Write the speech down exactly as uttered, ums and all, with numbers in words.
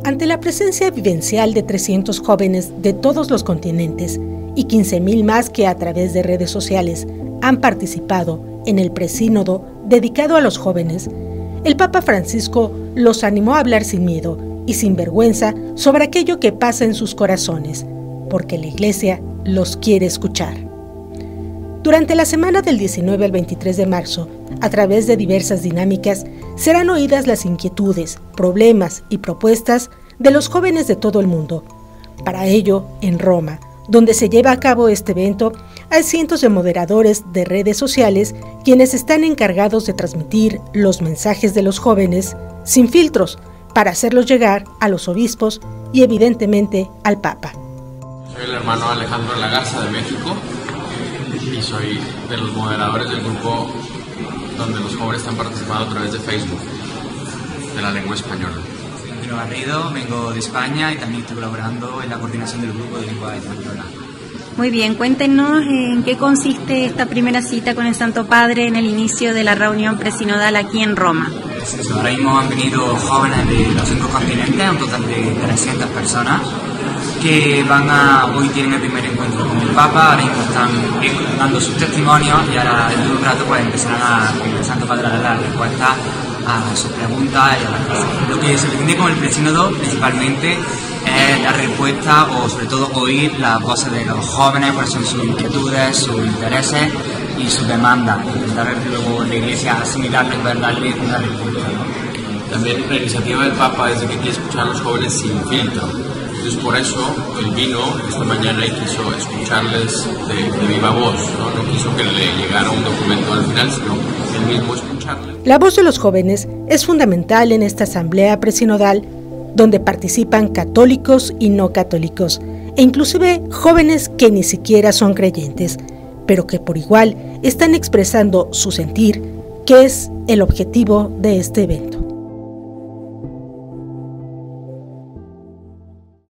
Ante la presencia vivencial de trescientos jóvenes de todos los continentes y quince mil más que a través de redes sociales han participado en el presínodo dedicado a los jóvenes, el Papa Francisco los animó a hablar sin miedo y sin vergüenza sobre aquello que pasa en sus corazones, porque la Iglesia los quiere escuchar. Durante la semana del diecinueve al veintitrés de marzo, a través de diversas dinámicas, serán oídas las inquietudes, problemas y propuestas de los jóvenes de todo el mundo. Para ello, en Roma, donde se lleva a cabo este evento, hay cientos de moderadores de redes sociales quienes están encargados de transmitir los mensajes de los jóvenes sin filtros para hacerlos llegar a los obispos y evidentemente al Papa. Soy el hermano Alejandro Lagarza de México y soy de los moderadores del grupo donde los jóvenes están participando a través de Facebook, de la lengua española. Soy Garrido, vengo de España y también estoy colaborando en la coordinación del grupo de lengua española. Muy bien, cuéntenos en qué consiste esta primera cita con el Santo Padre en el inicio de la reunión presinodal aquí en Roma. Pues eso, ahora mismo han venido jóvenes de los cinco continentes, un total de trescientas personas, que van a, hoy tienen el primer encuentro con el Papa, ahora mismo están dando sus testimonios y ahora dentro de un rato pues empezarán a, con el Santo Padre a dar las respuestas a sus preguntas y a las cosas. Lo que se pretende con el presínodo principalmente es dar respuesta o sobre todo oír las voces de los jóvenes, cuáles son sus inquietudes, sus intereses y sus demandas, intentar luego la Iglesia asimilarlo y poder darle una respuesta, ¿no? También la iniciativa del Papa es de que quiere escuchar a los jóvenes sin filtro. Entonces por eso él vino esta mañana y quiso escucharles de, de viva voz, ¿no? No quiso que le llegara un documento al final, sino él mismo escucharles. La voz de los jóvenes es fundamental en esta asamblea presinodal, donde participan católicos y no católicos, e inclusive jóvenes que ni siquiera son creyentes, pero que por igual están expresando su sentir, que es el objetivo de este evento.